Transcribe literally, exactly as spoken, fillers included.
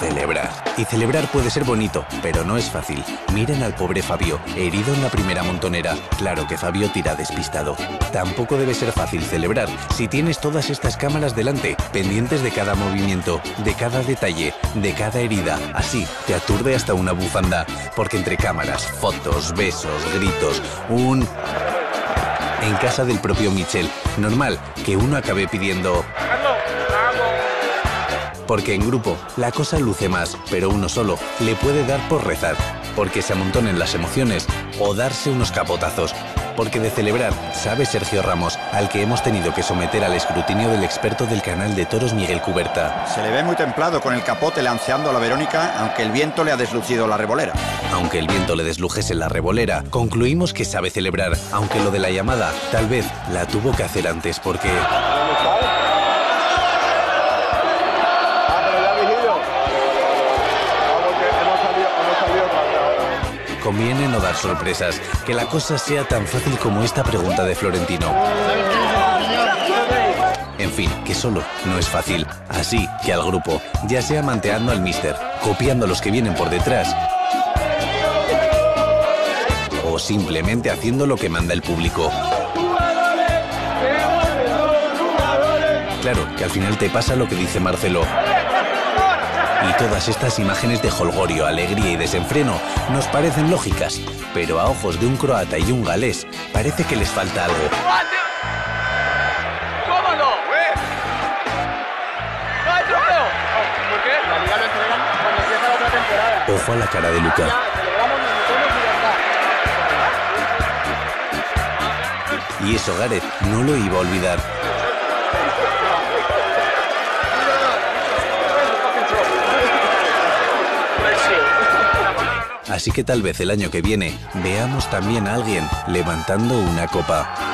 celebrar. Y celebrar puede ser bonito, pero no es fácil. Miren al pobre Fabio, herido en la primera montonera. Claro que Fabio tira despistado. Tampoco debe ser fácil celebrar si tienes todas estas cámaras delante, pendientes de cada movimiento, de cada detalle, de cada herida. Así te aturde hasta una bufanda, porque entre cámaras, fotos, besos, gritos, un... En casa del propio Michel, normal que uno acabe pidiendo... Porque en grupo la cosa luce más, pero uno solo le puede dar por rezar, porque se amontonen las emociones o darse unos capotazos. Porque de celebrar sabe Sergio Ramos, al que hemos tenido que someter al escrutinio del experto del canal de toros Miguel Cuberta. Se le ve muy templado con el capote lanceando a la Verónica, aunque el viento le ha deslucido la revolera. Aunque el viento le deslujese la revolera, concluimos que sabe celebrar, aunque lo de la llamada tal vez la tuvo que hacer antes porque... Conviene no dar sorpresas, que la cosa sea tan fácil como esta pregunta de Florentino. En fin, que solo no es fácil. Así que al grupo, ya sea manteando al míster, copiando a los que vienen por detrás, o simplemente haciendo lo que manda el público. Claro, que al final te pasa lo que dice Marcelo. Y todas estas imágenes de jolgorio, alegría y desenfreno nos parecen lógicas, pero a ojos de un croata y un galés parece que les falta algo. ¿Cómo no? ¿No hay trofeo? ¿Por qué? La liga lo entregan cuando empieza la otra temporada. Ojo a la cara de Luca. Y eso Gareth no lo iba a olvidar. Así que tal vez el año que viene veamos también a alguien levantando una copa.